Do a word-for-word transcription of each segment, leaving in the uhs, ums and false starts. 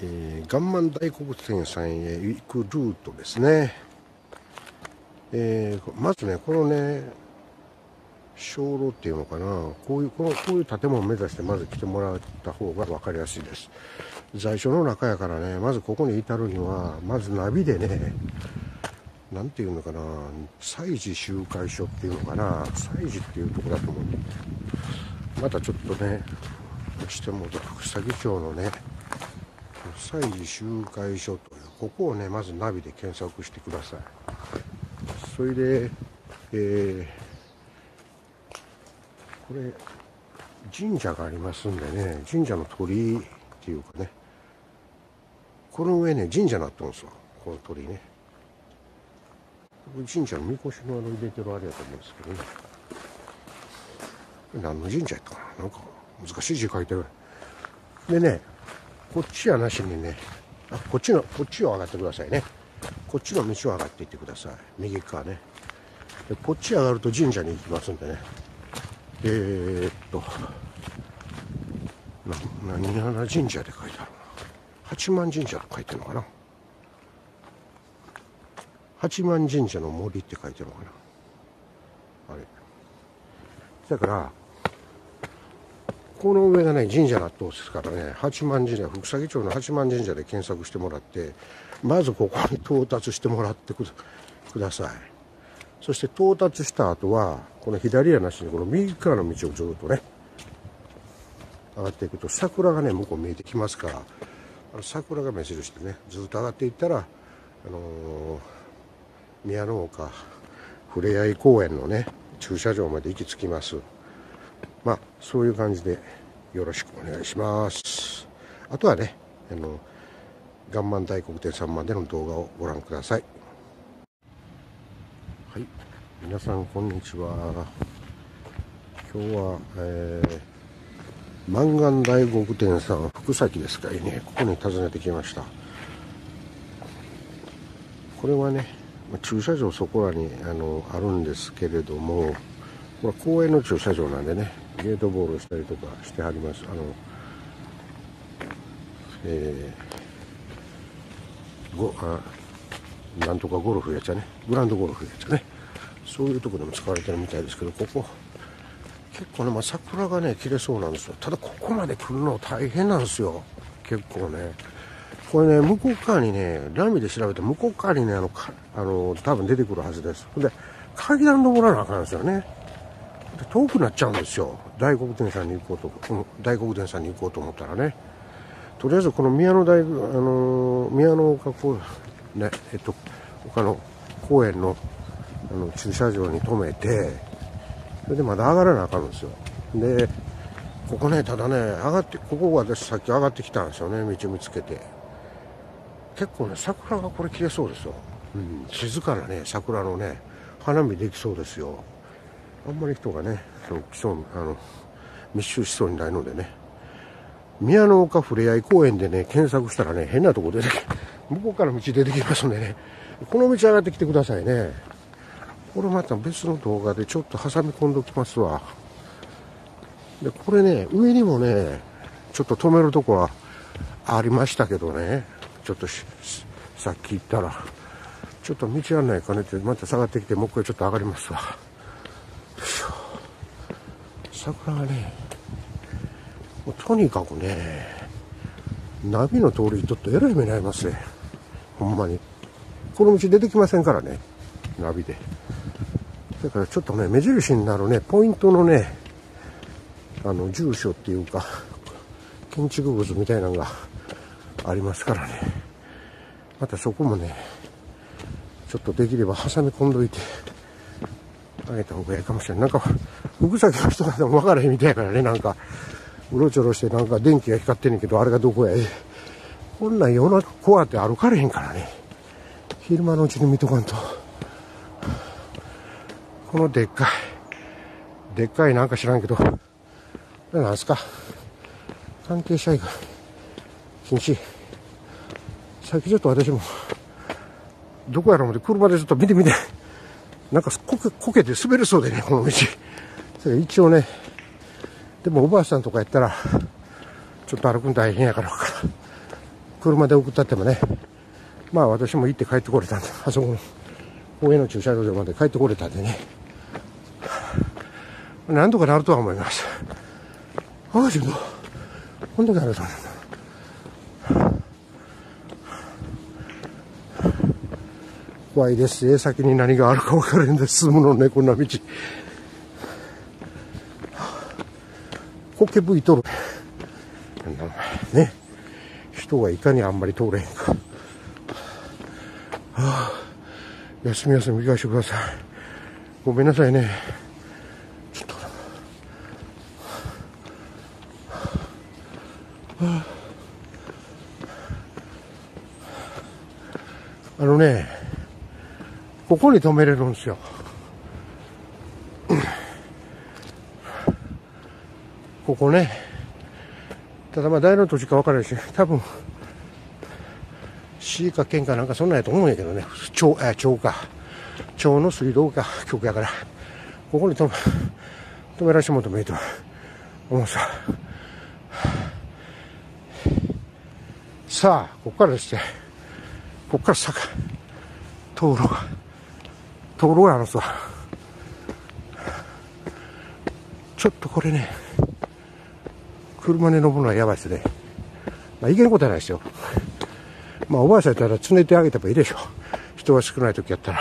えー、ガンマン大黒天さんへ行くルートですね。えー、まずね、このね、鐘楼っていうのかな、こういう、この、こういう建物を目指してまず来てもらった方が分かりやすいです。在所の中やからね、まずここに至るには、まずナビでね、なんていうのかな、祭事集会所っていうのかな、祭事っていうところだと思う。またちょっとね、落ちても福崎町のね、祭事集会所という、ここをね、まずナビで検索してください。それで、えー、これ、神社がありますんでね、神社の鳥居っていうかね、この上ね、神社になってるんですよ、この鳥居ね。神社のみこしのあの入れてるあれやと思うんですけどね。何の神社やったかな、なんか難しい字書いてる。でね、こっちはなしにね、あ、こっちの、こっちを上がってくださいね。こっちの道を上がっていってください。右側ね。で、こっち上がると神社に行きますんでね。えー、っと、な、何やら神社で書いてあるな。八幡神社と書いてるのかな。八幡神社の森って書いてるのかな。あれ。だから、この上がね、神社納豆ですからね、八幡神社、福崎町の八幡神社で検索してもらって、まずここに到達してもらってください。そして到達した後は、この左やなしに、この右側の道をずっとね、上がっていくと、桜がね、向こう見えてきますから、あの桜が目印でね、ずっと上がっていったら、あのー、宮の岡ふれあい公園のね、駐車場まで行き着きます。まあ、そういう感じでよろしくお願いします。あとはね、あの、ガンマン大黒天さんまでの動画をご覧ください。はい、皆さんこんにちは。今日は、えー、満願大黒天さん福崎ですかいね、ここに訪ねてきました。これはね、駐車場そこらにあのあるんですけれども、これ公園の駐車場なんでね、ゲートボールしたりとかしてはります。あの、えー、ごあなんとかゴルフやっちゃね、グランドゴルフやっちゃね、そういうところでも使われてるみたいですけど、ここ結構ね、まあ、桜がね切れそうなんですよ。ただここまで来るの大変なんですよ、結構ね。これね、向こう側にね、ラミで調べて向こう側にね、あのかあの多分出てくるはずです。で階段登らなあかんですよね。で遠くなっちゃうんですよ、大黒天さんに行こうと、この大黒天さんに行こうと思ったらね。とりあえずこの宮の大あの宮の岡公園ね、えっと他の公園のあの駐車場に止めて、それでまだ上がらなあかんんですよ。でここね、ただね、上がってここは私さっき上がってきたんですよね、道見つけて。結構ね、桜がこれ切れそうですよ。うん、静かなね、桜のね、花見できそうですよ。あんまり人がね、その来そうあの密集しそうにないのでね。宮の岡ふれあい公園でね、検索したらね、変なとこ出てき、向こうから道出てきますんでね、この道上がってきてくださいね。これまた別の動画でちょっと挟み込んでおきますわ。で、これね、上にもね、ちょっと止めるとこはありましたけどね、ちょっとさっき言ったら、ちょっと道案内兼ねて、また下がってきて、もう一回ちょっと上がりますわ。桜がね、もうとにかくね、ナビの通りちょっとえらい目になりますね。ほんまに。この道出てきませんからね、ナビで。だからちょっとね、目印になるね、ポイントのね、あの、住所っていうか、建築物みたいなのがありますからね。またそこもね、ちょっとできれば挟み込んどいてあげた方がいいかもしれない。なんか、福崎の人がでも分からへんみたいやからね、なんか、うろちょろしてなんか電気が光ってんねんけど、あれがどこや。こんなん夜中こうやって歩かれへんからね。昼間のうちに見とかんと。このでっかい、でっかいなんか知らんけど、これなんすか。関係者以外、禁止。さっきちょっと私も、どこやろう思って車でちょっと見てみて、なんかこけ、こけて滑りそうでね、この道。それ一応ね、でもおばあさんとかやったら、ちょっと歩くの大変やから、 車で送ったってもね、まあ私も行って帰ってこれたんで、あそこの公園の駐車場まで帰ってこれたんでね、なんとかなるとは思います。ああ、自分、こんだけあると思うんだ。怖いです。先に何があるか分からへんで進むのね、こんな道。コケ吹いとる。ね。人がいかにあんまり通れへんか。はあ、休み休み行かしてください。ごめんなさいね。ちょっと。はあ、あのね、ここに止めれるんですよ。ここね。ただまあ誰の土地か分からないし、多分市か県かなんかそんなんやと思うんやけどね。町、あ、町か。町の水道か局やから、ここに止め、止めらせてもらってもいいと思うさ。さあ、ここからですね。ここから坂、道路が、道路があるんですわ。ちょっとこれね、車で登るのはやばいですね。まあ、いけんことはないですよ。まあ、おばあさんやったらつねてあげてもいいでしょ。人が少ない時やったら。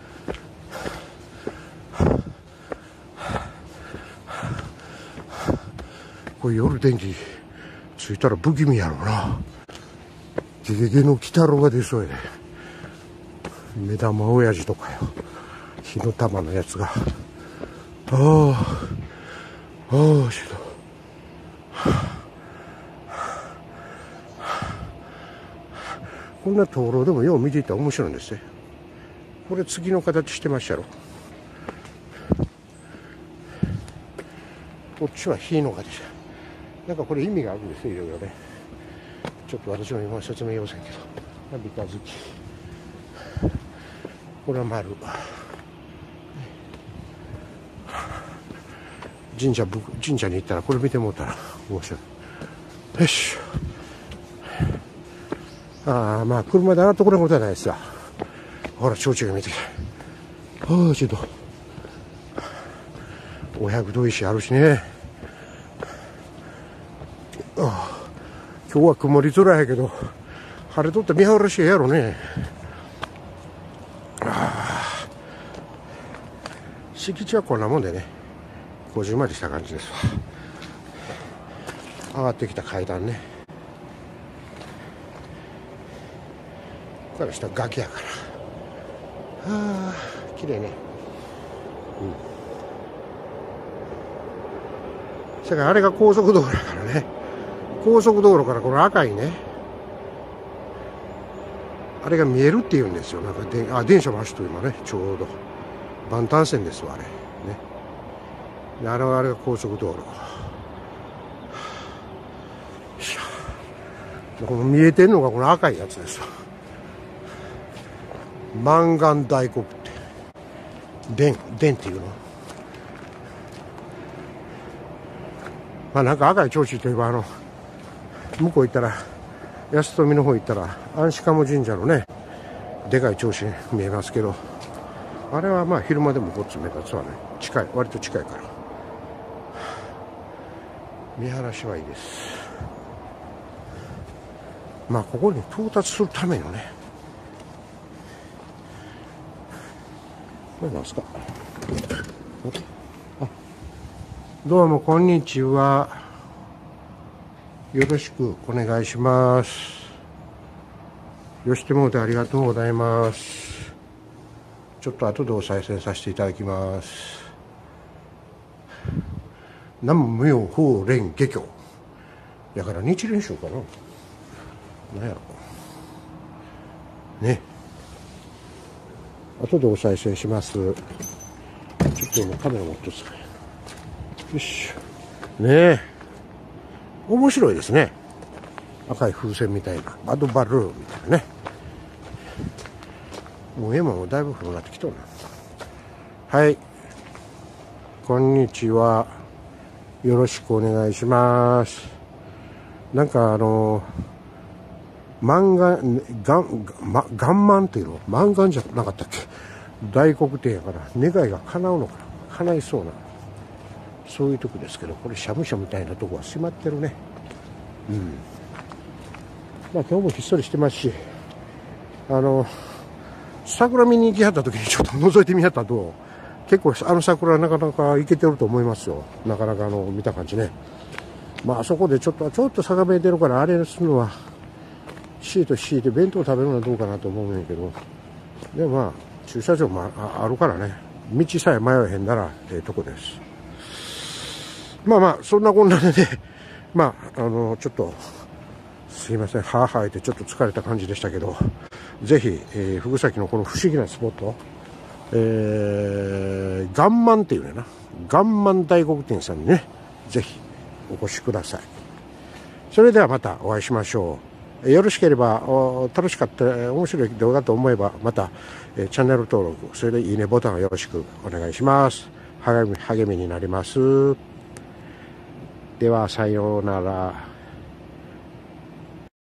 これ夜電気ついたら不気味やろうな。ゲゲゲの鬼太郎が出そうやで。目玉親父とかよ。火の玉のやつが。ああ、ああ、しど。こんな灯籠でもよう見ていたら面白いんですね。これ次の形してましたろ。こっちは火の形。なんかこれ意味があるんですよ、いろいろね。ちょっと私も今説明要せんけど。三日月。これは丸。神社、神社に行ったらこれ見てもうたら面白い。よし。ああ、まあ車で上がってこれんことはないですわ。ほら、提灯が見えてきた。ああ、ちょっと。お百度石あるしね。ああ、今日は曇り空やけど、晴れとって見晴らしいやろね。ああ、敷地はこんなもんでね、こじんまりした感じですわ。上がってきた階段ね。これ下崖やから。はあ、綺麗ね。うん。それからあれが高速道路だからね。高速道路からこの赤いね、あれが見えるっていうんですよ。なんかで、あ、電車の走って今ね、ちょうど万端線ですわ、あれね。で、あれはあれが高速道路。この見えてるのがこの赤いやつですわ。マンガン大黒って電電っていうの。まあなんか赤い提灯といえば、あの向こう行ったら安富の方行ったら安心鴨神社のねでかい提灯見えますけど、あれはまあ昼間でもこっち目立つわね。近い、割と近いから見晴らしはいいです。まあここに到達するためのね、これなんですか。あ、どうもこんにちは。よろしくお願いします。よしてもうてありがとうございます。ちょっと後でお再生させていただきます。南無妙法蓮華経やから日蓮宗かな。なんやろね。後でお再生します。ちょっと今カメラ持ってつかよしねえ、面白いですね。赤い風船みたいなバドバルーンみたいなね。もう山もだいぶ広がってきとるな。はい、こんにちは。よろしくお願いします。なんかあの満願、がん、ま、願満っていうの満願じゃなかったっけ。大黒天やから願いが叶うのかな、叶いそうな、そういうとこですけど、これしゃむしゃみたいなとこは閉まってるね。うん。まあ今日もひっそりしてますし、あの、桜見に行きはった時にちょっと覗いてみはったと、結構あの桜なかなかいけてると思いますよ。なかなかあの、見た感じね。まああそこでちょっと、ちょっと坂目出るからあれするのは、シート敷いて弁当食べるのはどうかなと思うんやけど、でもまあ、駐車場も あ, あるからね、道さえ迷えへんならええとこです。まあまあ、そんなこんなでね、まあ、あの、ちょっと、すいません、はぁはぁ言ってちょっと疲れた感じでしたけど、ぜひ、えー、福崎のこの不思議なスポット、えー、願満っていうねな、願満大黒天さんにね、ぜひお越しください。それではまたお会いしましょう。よろしければ、楽しかった、面白い動画と思えば、また、えー、チャンネル登録、それでいいねボタンをよろしくお願いします。励み、励みになります。では、さようなら。